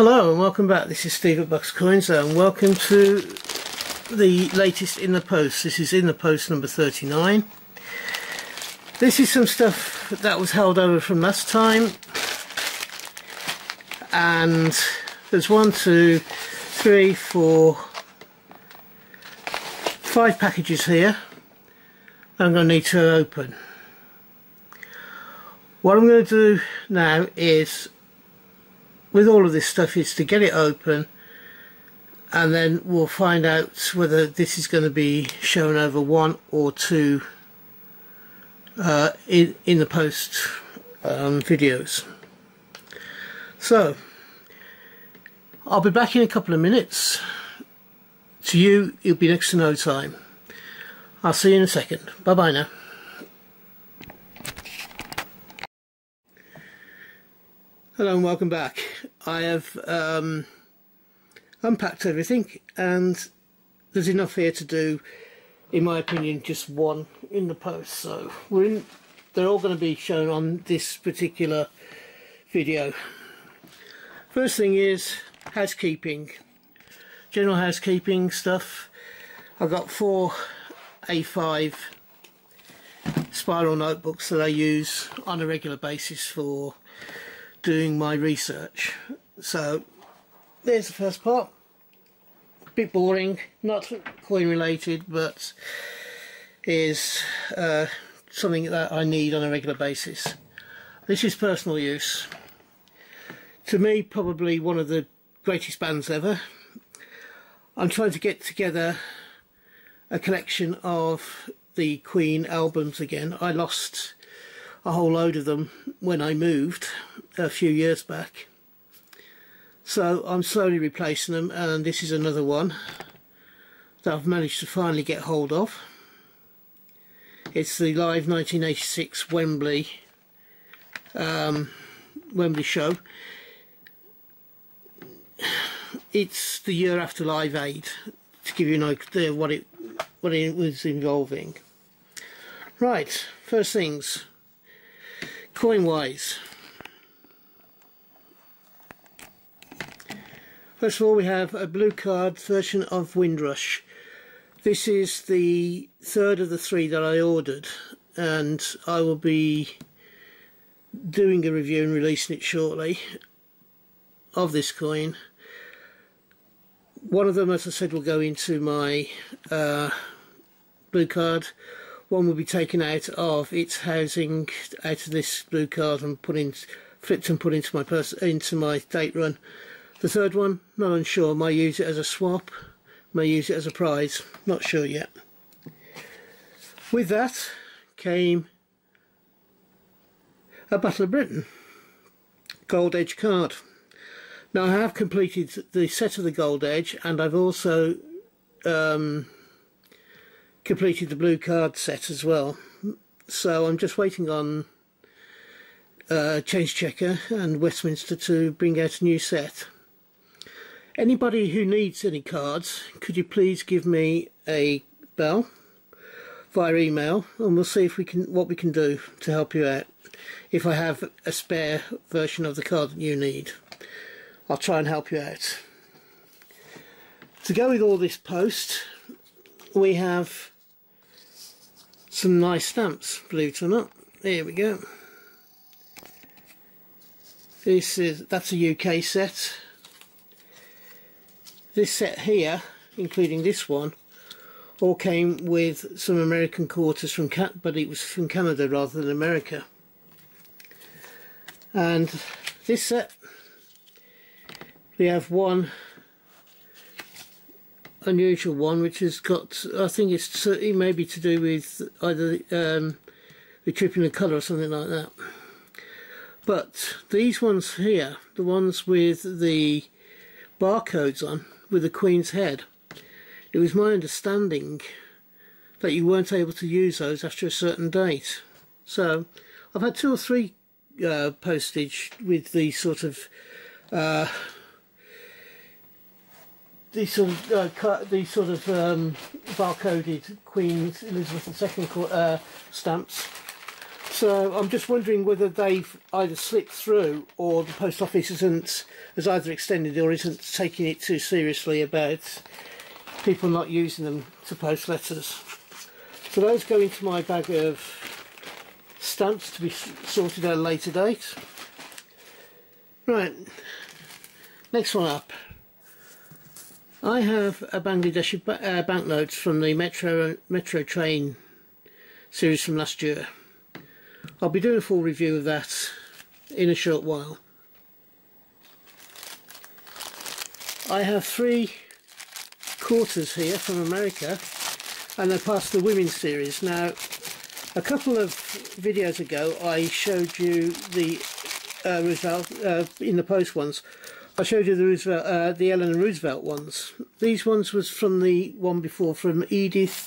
Hello and welcome back. This is Steve at Bucks Coins and welcome to the latest In the Post. This is In the Post number 39. This is some stuff that was held over from last time, and there's 1, 2, 3, 4, 5 packages here that I'm going to need to open. What I'm going to do now is, with all of this stuff, is to get it open, and then we'll find out whether this is going to be shown over 1 or 2 in the post videos. So I'll be back in a couple of minutes. To you, it'll be next to no time. I'll see you in a second. Bye bye now. Hello and welcome back. I have unpacked everything, and there's enough here to do, in my opinion, just one in the post. So they're all going to be shown on this particular video. First thing is housekeeping, general housekeeping stuff. I've got 4 A5 spiral notebooks that I use on a regular basis for doing my research. So there's the first part. A bit boring, not coin related, but is something that I need on a regular basis. This is personal use. To me, probably one of the greatest bands ever. I'm trying to get together a collection of the Queen albums again. I lost a whole load of them when I moved a few years back, so I'm slowly replacing them, and this is another one that I've managed to finally get hold of. It's the Live 1986 Wembley show. It's the year after Live Aid, to give you an idea what it was involving. Right, first things, coin wise. First of all, we have a blue card version of Windrush. This is the third of the 3 that I ordered, and I will be doing a review and releasing it shortly of this coin. One of them, as I said, will go into my blue card. One will be taken out of its housing, out of this blue card, and flipped and put into my date run. The third one, not unsure. May use it as a swap, may use it as a prize, not sure yet. With that came a Battle of Britain Gold Edge card. Now, I have completed the set of the Gold Edge, and I've also completed the blue card set as well. So I'm just waiting on Change Checker and Westminster to bring out a new set. Anybody who needs any cards, could you please give me a bell via email, and we'll see if what we can do to help you out. If I have a spare version of the card that you need, I'll try and help you out. To go with all this post, we have some nice stamps, believe it or not. Here we go. That's a UK set. This set here, including this one, all came with some American quarters but it was from Canada rather than America. And this set, we have one unusual one, which has got, I think it's maybe to do with either the tripping of colour or something like that. But these ones here, the ones with the barcodes on, with the Queen's head, it was my understanding that you weren't able to use those after a certain date. So I've had 2 or 3 postage with these sort of barcoded Queen Elizabeth II stamps. So I'm just wondering whether they've either slipped through or the post office has either extended or isn't taking it too seriously about people not using them to post letters. So those go into my bag of stamps to be sorted at a later date. Right, next one up. I have a Bangladeshi banknotes from the Metro Train series from last year. I'll be doing a full review of that in a short while. I have 3 quarters here from America, and they're part of the women's series. Now, a couple of videos ago I showed you the Roosevelt, in the post ones, I showed you the Roosevelt, the Eleanor Roosevelt ones. These ones was from the one before, from Edith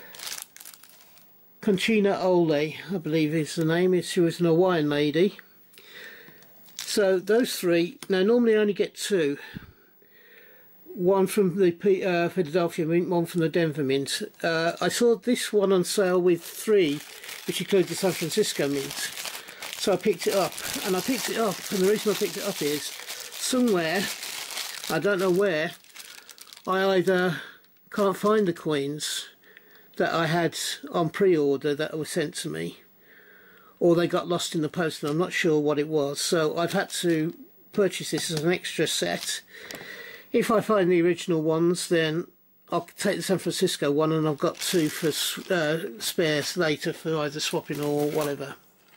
Conchina Ole, I believe is the name. She was an Hawaiian lady. So those 3, now normally I only get 2. One from the Philadelphia Mint, one from the Denver Mint. I saw this one on sale with 3, which include the San Francisco Mint. So I picked it up, and the reason I picked it up is somewhere, I don't know where, I either can't find the coins that I had on pre-order that were sent to me, or they got lost in the post, and I'm not sure what it was. So I've had to purchase this as an extra set. If I find the original ones, then I'll take the San Francisco one, and I've got 2 for spares later for either swapping or whatever.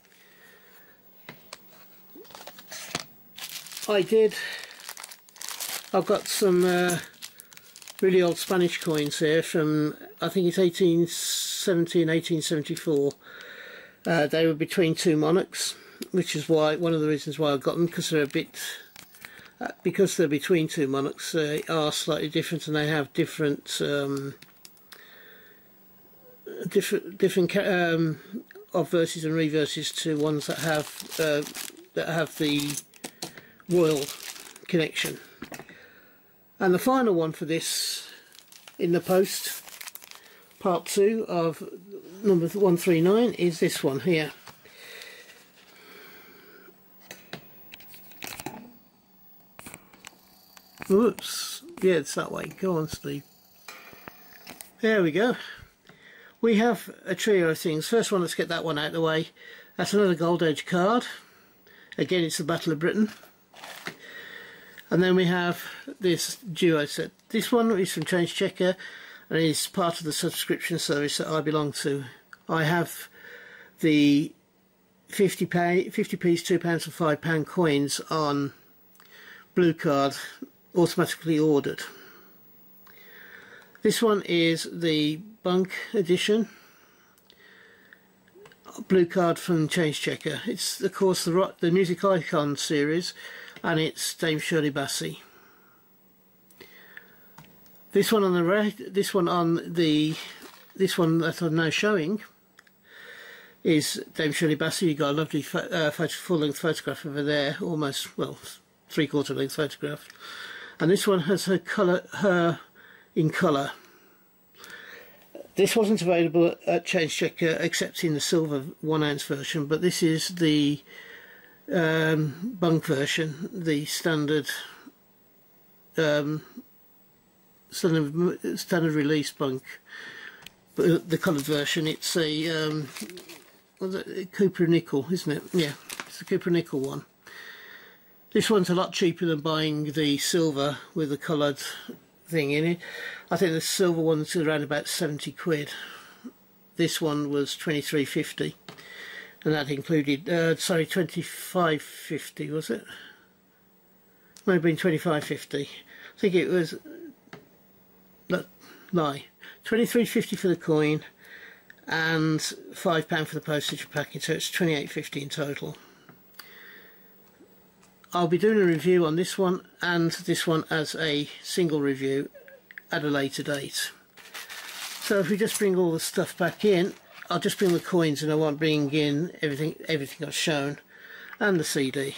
I've got some really old Spanish coins here from, I think it's 1870 and 1874. They were between 2 monarchs, which is why, one of the reasons why I got them, because they're a bit, because they're between 2 monarchs, they are slightly different, and they have different obverses and reverses to ones that have the royal connection. And the final one for this in the post, part 2 of number 139, is this one here. Whoops, yeah, it's that way. Go on, Steve. There we go. We have a trio of things. First one, let's get that one out of the way. That's another Gold Age card. Again, it's the Battle of Britain. And then we have this duo set. This one is from Change Checker, and is part of the subscription service that I belong to. I have the 50p, £2 and £5 coins on Blue Card, automatically ordered. This one is the Bunk edition, Blue Card from Change Checker. It's of course the Music Icon series, and it's Dame Shirley Bassey. This one on the right, this one that I'm now showing is Dame Shirley Bassey. You got a lovely full-length photograph over there, almost, well, 3/4 length photograph. And this one has her in colour. This wasn't available at Change Checker except in the silver 1-ounce version, but this is the Bunk version, the standard standard release Bunk, but the coloured version. It's a Cooper nickel, isn't it? Yeah, it's the Cooper nickel one. This one's a lot cheaper than buying the silver with the coloured thing in it. I think the silver one's around about 70 quid. This one was 23.50, and that included, sorry, 25.50 was it? Might have been 25.50. I think it was, lie, 23.50 for the coin and £5 for the postage and packing, so it's 28.50 in total. I'll be doing a review on this one and this one as a single review at a later date. So if we just bring all the stuff back in, I'll just bring the coins and I won't bring in everything I've shown, and the CD.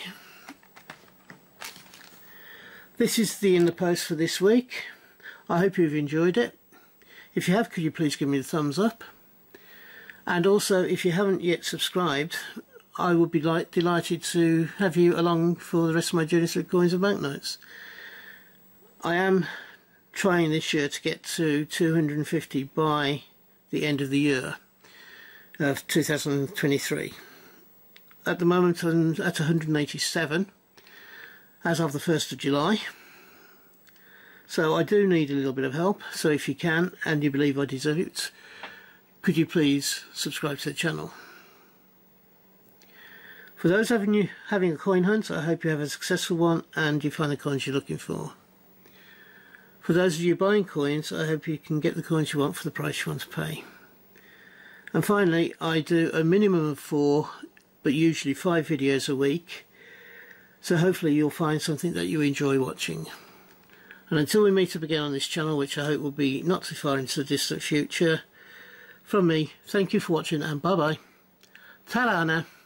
This is the In the Post for this week. I hope you've enjoyed it. If you have, could you please give me a thumbs up? And also, if you haven't yet subscribed, I would be delighted to have you along for the rest of my journey through coins and banknotes. I am trying this year to get to 250 by the end of the year of 2023. At the moment I'm at 187 as of the 1st of July. So I do need a little bit of help, so if you can and you believe I deserve it, could you please subscribe to the channel. For those of you having a coin hunt, I hope you have a successful one and you find the coins you're looking for. For those of you buying coins, I hope you can get the coins you want for the price you want to pay. And finally, I do a minimum of 4, but usually 5 videos a week, so hopefully you'll find something that you enjoy watching. And until we meet up again on this channel, which I hope will be not too far into the distant future, from me, thank you for watching and bye bye. Ta-ra now.